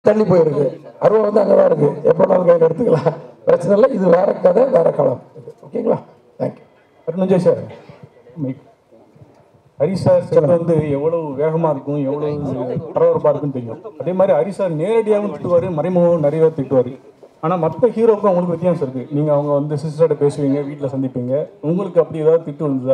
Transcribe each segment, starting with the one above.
தள்ளி போயிருக்கு. அருவா வந்து அங்கே தான் இருக்குது, எப்போ நாள் கையில் எடுத்துக்கலாம், பிரச்சனை இல்லை. இது வேற கதை, வேற காலம். ஓகேங்களா? Thank you. Arun sir. Hari sir set வந்து எவ்வளவு வேகமாக இருக்கும், எவ்வளவு பரபரப்பாக இருக்குன்னு தெரியும். அதே மாதிரி ஹரி சார் நேரடியாகவும் திட்டுவார், மறைமுகம் நிறைய திட்டுவார். ஆனால் மற்ற ஹீரோவுக்கும் அவங்களுக்கு வித்தியாசம் இருக்குது. நீங்கள் அவங்க வந்து சிஸ்டர்கிட்ட பேசுவீங்க, வீட்டில் சந்திப்பீங்க, உங்களுக்கு அப்படி ஏதாவது திட்டு வந்ததா?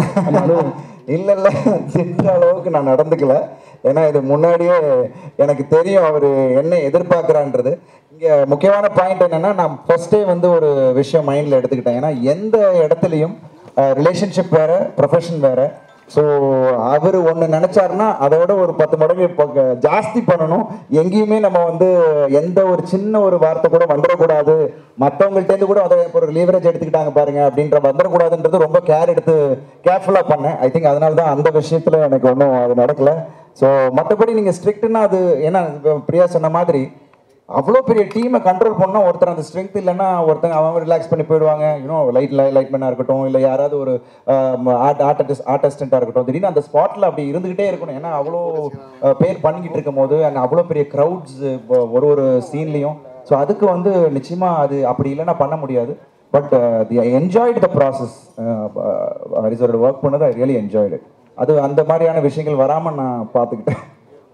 இல்லை இல்லை, திட்டுற அளவுக்கு நான் நடந்துக்கல. ஏன்னா இது முன்னாடியே எனக்கு தெரியும் அவர் என்ன எதிர்பார்க்குறான்றது. இங்கே முக்கியமான பாயிண்ட் என்னென்னா, நான் ஃபர்ஸ்டே வந்து ஒரு விஷயம் மைண்டில் எடுத்துக்கிட்டேன். ஏன்னா எந்த இடத்துலையும் ரிலேஷன்ஷிப் வேறு, ப்ரொஃபஷன் வேறு. ஸோ அவர் ஒன்று நினச்சாருன்னா அதோட ஒரு 10 மடங்கு ஜாஸ்தி பண்ணணும். எங்கேயுமே நம்ம வந்து எந்த ஒரு சின்ன ஒரு வார்த்தை கூட வந்துடக்கூடாது, மற்றவங்கள்ட்டேருந்து கூட அதை ஒரு லீவரேஜ் எடுத்துக்கிட்டாங்க பாருங்க அப்படின்ற வந்துடக்கூடாதுன்றது ரொம்ப கேர்ஃபுல்லாக பண்ணேன். ஐ திங்க் அதனால தான் அந்த விஷயத்தில் எனக்கு ஒன்றும் அது நடக்கலை. ஸோ மற்றபடி நீங்கள் ஸ்ட்ரிக்ட்னா அது ஏன்னா பிரியா சொன்ன மாதிரி அவ்வளோ பெரிய டீமை கண்ட்ரோல் பண்ணால் ஒருத்தர் அந்த ஸ்ட்ரென்த் இல்லைன்னா ஒருத்தங்க அவன் ரிலாக்ஸ் பண்ணி போயிடுவாங்க. இன்னும் லைட்மேனாக இருக்கட்டும், இல்லை யாராவது ஒரு ஆர்டிஸ்டண்ட்டாக இருக்கட்டும், திடீர்னு அந்த ஸ்பாட்டில் அப்படி இருந்துக்கிட்டே இருக்கணும். ஏன்னா அவ்வளோ பேர் பண்ணிக்கிட்டு இருக்கும் போது அங்கே அவ்வளோ பெரிய க்ரௌட்ஸ் ஒரு சீன்லேயும். ஸோ அதுக்கு வந்து நிச்சயமாக அது அப்படி இல்லைன்னா பண்ண முடியாது. But the enjoyed the process. ஹரிசரோட ஒர்க் பண்ணது ஐ ரியலி என்ஜாய்டு. அது அந்த மாதிரியான விஷயங்கள் வராமல் நான் பார்த்துக்கிட்டேன்.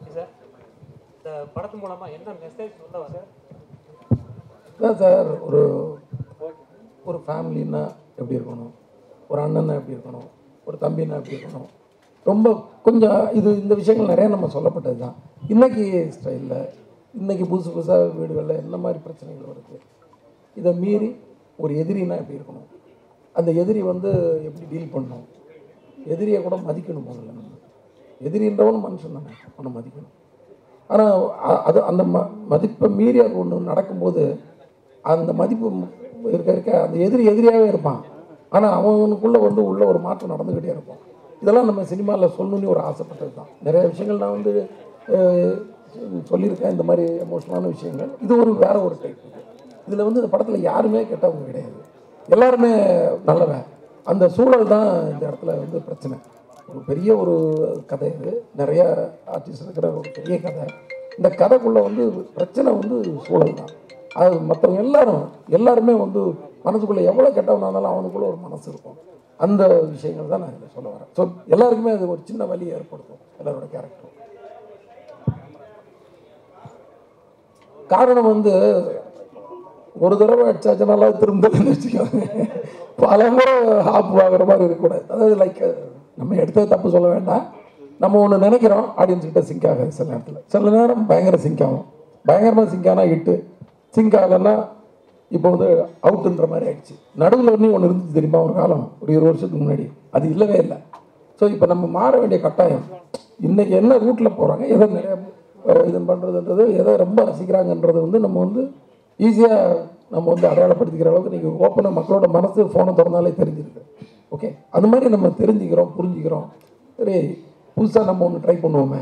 படத்து மூலமா என்ன மெசேஜ் சொல்ல வர? அதான் சார், ஒரு ஃபேமிலின்னா எப்படி இருக்கணும், ஒரு அண்ணன்னா எப்படி இருக்கணும், ஒரு தம்பின்னா எப்படி இருக்கணும், ரொம்ப கொஞ்சம் இந்த விஷயங்கள் நிறையா நம்ம சொல்லப்பட்டது தான். இன்றைக்கி ஸ்டைலில் இன்றைக்கி புதுசாக வீடுகளில் என்ன மாதிரி பிரச்சனைகள் வருது, இதை மீறி ஒரு எதிரின்னா எப்படி இருக்கணும், அந்த எதிரி வந்து எப்படி டீல் பண்ணணும், எதிரியை கூட மதிக்கணும். முதல்ல நம்ம எதிரின்றவனும் மனுஷன் தானே, அவனை மதிக்கணும். ஆனால் அது அந்த மதிப்பை மீறி அது ஒன்று நடக்கும்போது அந்த மதிப்பு இருக்க அந்த எதிரியாகவே இருப்பான். ஆனால் அவனுக்குள்ளே வந்து உள்ள ஒரு மாற்றம் நடந்துக்கிட்டே இருக்கும். இதெல்லாம் நம்ம சினிமாவில் சொல்லணுன்னு ஒரு ஆசைப்பட்டது தான். நிறைய விஷயங்கள் நான் வந்து சொல்லியிருக்கேன், இந்த மாதிரி எமோஷனலான விஷயங்கள். இது ஒரு வேற ஒரு டைப். இதில் வந்து இந்த படத்தில் யாருமே கெட்டவங்க கிடையாது, எல்லாருமே நல்லவன். அந்த சூழல் தான் இந்த இடத்துல வந்து பிரச்சனை. ஒரு பெரிய ஒரு கதை, இது நிறைய ஆர்டிஸ்ட் இருக்கிற ஒரு பெரிய கதை. இந்த கதைக்குள்ளே வந்து பிரச்சனை வந்து சூழல் தான். அது மற்றவங்க எல்லாருமே வந்து மனசுக்குள்ளே எவ்வளோ கெட்டவனாக இருந்தாலும் அவனுக்குள்ளே ஒரு மனசு இருக்கும். அந்த விஷயங்கள் தான் நான் இதில் சொல்ல வரேன். ஸோ எல்லாருக்குமே அது ஒரு சின்ன வலி ஏற்படுத்தும் எல்லாரோட கேரக்டரும். காரணம் வந்து ஒரு தடவை அடிச்சாச்சுனால திரும்ப வச்சுக்கோங்க, பல முறை ஆப்பு ஆகிற மாதிரி இருக்கக்கூடாது. அதாவது லைக் நம்ம எடுத்தது தப்பு சொல்ல வேண்டாம். நம்ம ஒன்று நினைக்கிறோம், ஆடியன்ஸ் கிட்ட சிங்க் ஆகாது. சில நேரம் பயங்கர சிங்க் ஆகும். பயங்கரமாக சிங்க் ஆனால் ஹிட்டு, சிங்க் ஆகலைன்னா இப்போ வந்து அவுட்டுன்ற மாதிரி ஆயிடுச்சு. நடுவில் ஒன்று இருந்துச்சு தெரியுமா, ஒரு காலம், ஒரு 20 வருஷத்துக்கு முன்னாடி. அது இல்லவே இல்லை. ஸோ இப்போ நம்ம மாற வேண்டிய கட்டாயம். இன்றைக்கி என்ன ரூட்டில் போகிறாங்க, எதை நிறைய இது பண்ணுறதுன்றது, எதை ரொம்ப ரசிக்கிறாங்கன்றது வந்து நம்ம வந்து ஈஸியாக நம்ம வந்து அடையாளப்படுத்திக்கிற அளவுக்கு நீங்கள் ஓப்பனாக மக்களோட மனசு ஃபோனை திறந்தாலே தெரிஞ்சிருக்கு. ஓகே, அது மாதிரி நம்ம தெரிஞ்சுக்கிறோம், புரிஞ்சுக்கிறோம். சரி, புதுசாக நம்ம ஒன்று ட்ரை பண்ணுவோமே.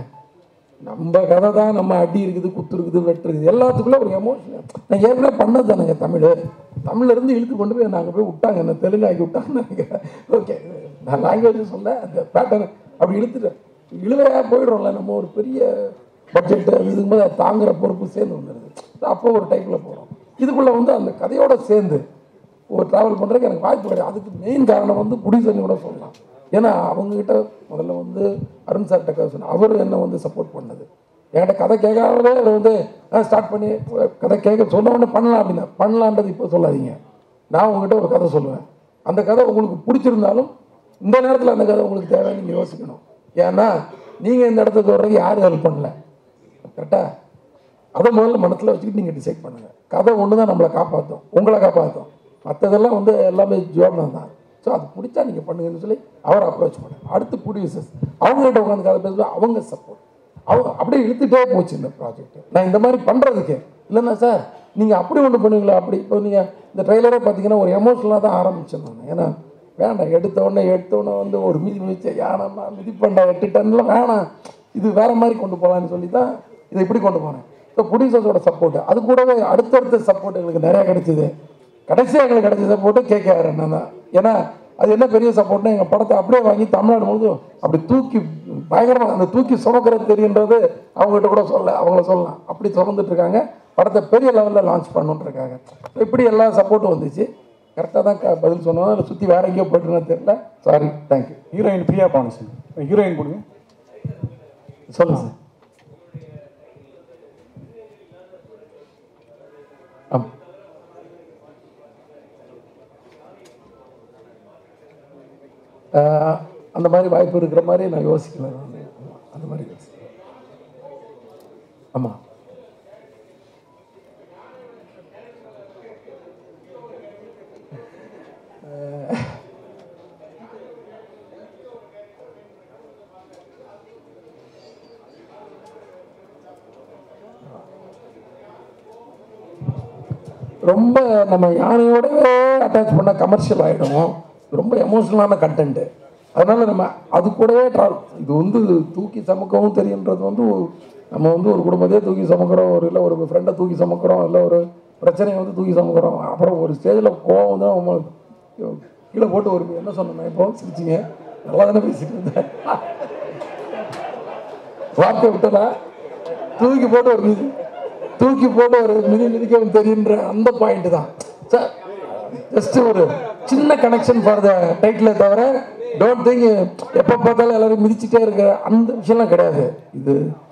நம்ம கதை தான், நம்ம அடி இருக்குது, குத்து இருக்குது, வெட்டு இருக்குது, எல்லாத்துக்குள்ளே ஒரு எமோஷன். நான் ஏற்கனவே பண்ணது தானுங்க. தமிழ்லேருந்து இழுத்து கொண்டு போய் நாங்கள் போய் விட்டாங்க, என்ன தெலுங்கு ஆக்கி விட்டாங்கன்னு நினைக்கிறேன். ஓகே, நான் லாங்குவேஜ் சொன்னேன், அந்த பேட்டர்ன் அப்படி இழுத்துட்டேன். இழுவையாக போயிடுறோம்ல, நம்ம ஒரு பெரிய பட்ஜெட்டு இதுக்கும்போது அதை தாங்குகிற பொறுப்பு சேர்ந்து வந்துடுது. அப்போ ஒரு டைப்பில் போகிறோம். இதுக்குள்ளே வந்து அந்த கதையோடு சேர்ந்து ஒரு ட்ராவல் பண்ணுறதுக்கு எனக்கு வாய்ப்பு கிடையாது. அதுக்கு மெயின் காரணம் வந்து ப்ரொடியூசர்னு கூட சொல்லலாம். ஏன்னா அவங்ககிட்ட முதல்ல வந்து அருண் சார்கிட்ட கதை சொன்னேன், அவர் என்ன வந்து சப்போர்ட் பண்ணது. என்கிட்ட கதை கேட்காமலே அதை வந்து ஸ்டார்ட் பண்ணி கதை கேட்க சொன்ன உடனே பண்ணலாம் அப்படின்னா, பண்ணலான்றது இப்போ சொல்லாதீங்க. நான் உங்ககிட்ட ஒரு கதை சொல்லுவேன், அந்த கதை உங்களுக்கு பிடிச்சிருந்தாலும் இந்த நேரத்தில் அந்த கதை உங்களுக்கு தேவைன்னு நீங்கள் யோசிக்கணும். ஏன்னா நீங்கள் இந்த இடத்துக்கு வர்றதுக்கு யாரும் ஹெல்ப் பண்ணல, கரெக்டாக? அதை முதல்ல மனத்தில் வச்சுக்கிட்டு நீங்கள் டிசைட் பண்ணுங்கள். கதை ஒன்று தான் நம்மளை காப்பாற்றும், உங்களை காப்பாற்றும். மற்றதெல்லாம் வந்து எல்லாமே ஜோபம் தான். ஸோ அது பிடிச்சா நீங்கள் பண்ணுங்கன்னு சொல்லி அவரை அப்ரோச் பண்ணேன். அடுத்து ப்ரொடியூசர்ஸ் அவங்ககிட்ட உட்காந்து கதை பேசுவேன், அவங்க சப்போர்ட். அவங்க அப்படியே இழுத்துட்டே போச்சு இந்த ப்ராஜெக்ட். நான் இந்த மாதிரி பண்ணுறதுக்கு இல்லைன்னா சார் நீங்கள் அப்படி ஒன்று பண்ணுவீங்களா, அப்படி இப்போ நீங்கள் இந்த ட்ரெய்லரே பார்த்தீங்கன்னா ஒரு எமோஷனலாக தான் ஆரம்பிச்சேன் நான். ஏன்னா வேண்டாம், எடுத்தோடனே வந்து ஒரு மிதிச்சு யானம்மா மிதிப்பண்டா 8 டன்லாம் வேணாம், இது வேறு மாதிரி கொண்டு போகலான்னு சொல்லி தான் இதை இப்படி கொண்டு போனேன். ஸோ ப்ரொடியூசர்ஸோட சப்போர்ட்டு, அது கூடவே அடுத்தடுத்த சப்போர்ட் எங்களுக்கு நிறையா கிடைச்சிது. கடைசியாக எங்களுக்கு கிடைச்ச சப்போர்ட்டு கேட்க என்ன தான். ஏன்னா அது என்ன பெரிய சப்போர்ட்னா எங்கள் படத்தை அப்படியே வாங்கி தமிழ்நாடு முழுதும் அப்படி தூக்கி பயங்கரமாக அந்த தூக்கி சுமக்கிறது தெரியுன்றது அவங்ககிட்ட கூட அவங்கள சொல்லலாம். அப்படி சுமந்துட்டு இருக்காங்க. படத்தை பெரிய லெவலில் லான்ச் பண்ணுன்னு இருக்காங்க. இப்படி எல்லா சப்போர்ட்டும் வந்துச்சு. கரெக்டாக தான் பதில் சொன்னோம். அதை சுற்றி வேற எங்கேயோ போய்ட்டுன்னு தெரியல. சாரி. தேங்க்யூ. ஹீரோயின் பிரியா பானசன். ஹீரோயின் கொடுங்க. சொல்லுங்க சார். ஆமாம். அந்த மாதிரி வாய்ப்பு இருக்கிற மாதிரி நான் யோசிக்கல. அந்த மாதிரி யோசிக்கல. ஆமாம். ரொம்ப நம்ம யானையோடவே அட்டாச் பண்ணால் கமர்ஷியல் ஆகிடும். ரொம்ப எமோஷனலான கண்டென்ட்டு. அதனால் நம்ம அது கூடவே ட்ராவல். இது வந்து தூக்கி சமக்கவும் தெரியுன்றது வந்து நம்ம வந்து ஒரு குடும்பத்தையே தூக்கி சமக்கிறோம், இல்லை ஒரு ஃப்ரெண்டை தூக்கி சமக்கிறோம், இல்லை ஒரு பிரச்சனையை வந்து தூக்கி சமக்கிறோம். அப்புறம் ஒரு ஸ்டேஜில் கோவம் வந்து நம்ம கீழே போட்டு ஒரு என்ன சொன்னேன் இப்போ சிரிச்சிங்க. நல்லா தானே பேசிட்டு இருந்தேன். வார்த்தை விட்டதா தூக்கி போட்டு ஒரு மிதிக்கவும் தெரியுன்ற அந்த பாயிண்ட் தான் சார். ஜஸ்ட் ஒரு சின்ன கனெக்ஷன் ஃபார் த டைட்டிலே தவிர டோன்ட் திங்க் எப்போ பார்த்தாலும் எல்லாரும் மிதிச்சுட்டே இருக்கிற அந்த விஷயம்லாம் கிடையாது. இது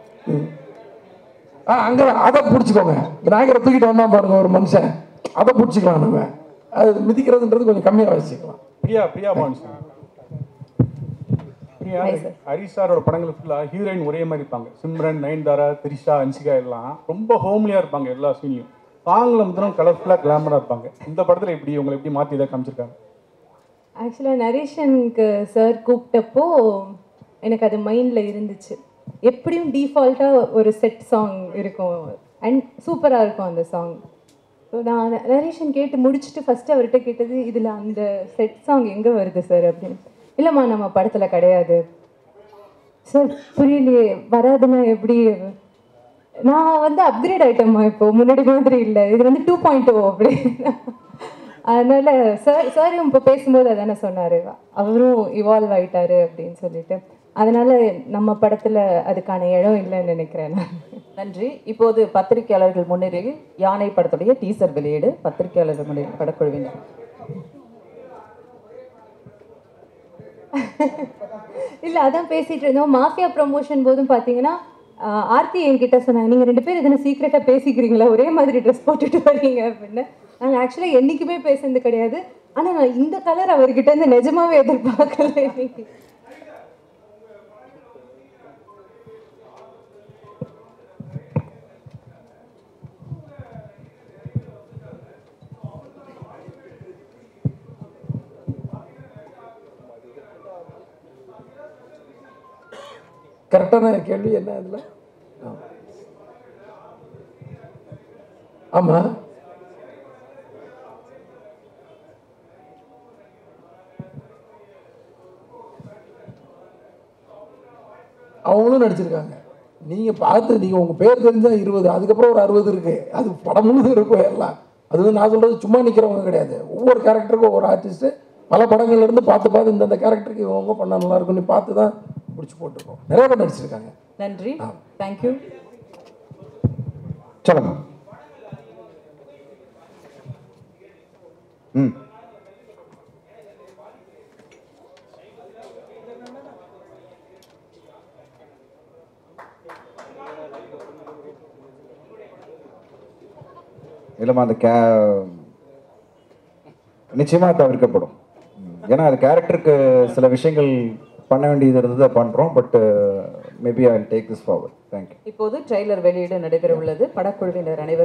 அங்கே அதை பிடிச்சிக்கோங்க. விநாயகரை தூக்கிட்டு வந்தான் பாருங்க ஒரு மனுஷன், அதை பிடிச்சிக்கலாம். நம்ம அது மிதிக்கிறதுன்றது கொஞ்சம் கம்மியாக வச்சுக்கலாம். பிரியா பானசன். ஹரிஷ் சாரோட படங்கள் ஃபுல்லாக ஹீரோயின் ஒரே மாதிரி இருப்பாங்க. சிம்ரன், நயன்தாரா, திரிஷா, அன்சிகா எல்லாம் ரொம்ப ஹோம்லியாக இருப்பாங்க. எல்லா சீனியும் சாங்கில் மட்டும் கலர்ஃபுல்லாக கிளாமராக இருப்பாங்க. இந்த படத்தில் எப்படி உங்களை எப்படி மாற்றி இதை காமிச்சிருக்காங்க? ஆக்சுவலாக நரேஷனுக்கு சார் கூப்பிட்டப்போ எனக்கு அது மைண்டில் இருந்துச்சு. எப்படியும் டீஃபால்ட்டாக ஒரு செட் சாங் இருக்கும் அண்ட் சூப்பராக இருக்கும் அந்த சாங். ஸோ நான் நரேஷன் கேட்டு முடிச்சுட்டு ஃபஸ்ட்டு அவர்கிட்ட கேட்டது, இதில் அந்த செட் சாங் எங்கே வருது சார் அப்படின்னு. இல்லைம்மா நம்ம படத்தில் கிடையாது சார். புரியலையே, வராதுன்னா எப்படி? நான் வந்து அப்கிரேட் ஆகிட்டேம்மா, இப்போது முன்னாடி மாதிரி இல்லை, இது வந்து 2.0 அப்படி. அதனால் சாரும் இப்போ பேசும்போது அதானே சொன்னார், அவரும் இவால்வ் ஆகிட்டாரு அப்படின்னு சொல்லிட்டு. அதனால் நம்ம படத்தில் அதுக்கான இடம் இல்லைன்னு நினைக்கிறேன் நான். நன்றி. இப்போது பத்திரிகையாளர்கள் முன்னிலையில் யானை படத்துடைய டீசர் வெளியீடு. பத்திரிகையாளர்கள் முன்னிலையில் படக்குழுவினர். இல்லை, அதான் பேசிகிட்டு இருந்தோம். மாஃபியா ப்ரமோஷன் போதும் பார்த்தீங்கன்னா ஆர்த்தி என்கிட்ட சொன்னாங்க, நீங்கள் 2 பேர் எதனா சீக்ரெட்டாக பேசிக்கிறீங்களா, ஒரே மாதிரி ட்ரெஸ் போட்டுட்டு வரீங்க அப்படின்னு. நாங்கள் ஆக்சுவலாக என்றைக்குமே பேசுனது கிடையாது. ஆனால் நான் இந்த கலர் அவர்கிட்ட இருந்து நிஜமாவே எதிர்பார்க்கல இன்னைக்கு. கரெக்டான கேள்வி என்ன இதில்? ஆமாம், அவங்களும் நடிச்சிருக்காங்க. நீங்கள் பார்த்து நீங்கள் உங்கள் பேர் தெரிஞ்சால் 20, அதுக்கப்புறம் ஒரு 60 இருக்குது. அது படம் முழுதும் இருக்கும் எல்லாம். அது வந்து நான் சொல்கிறது சும்மா நிற்கிறவங்க கிடையாது. ஒவ்வொரு கேரக்டருக்கும் ஒவ்வொரு ஆர்டிஸ்ட்டு பல படங்கள்லேருந்து பார்த்து இந்தந்த கேரக்டருக்கு இவங்க பண்ணால் நல்லா இருக்குன்னு பார்த்து தான் பிடிச்சி போட்டிருக்கோம். நிறைய பேர் நடிச்சிருக்காங்க. நன்றி. தேங்க்யூ. சொல்லுங்க. இல்லைம்மா, அந்த நிச்சயமாக தவிர்க்கப்படும். ஏன்னா அது கேரக்டருக்கு சில விஷயங்கள் பண்ண வேண்டியது இருந்தது பண்ணுறோம். But maybe I will take this forward. Thank you. இப்போது ட்ரெய்லர் வெளியீடு நடைபெற உள்ளது. படக்குழுவினர் அனைவரும்